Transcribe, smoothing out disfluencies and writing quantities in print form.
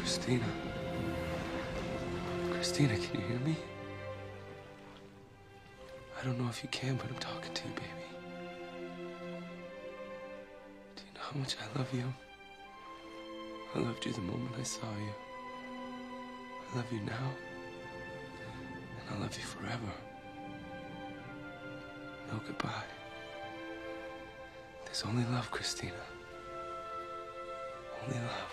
Christina. Christina, can you hear me? I don't know if you can, but I'm talking to you, baby. Do you know how much I love you? I loved you the moment I saw you. I love you now. And I'll love you forever. No goodbye. There's only love, Christina. Only love.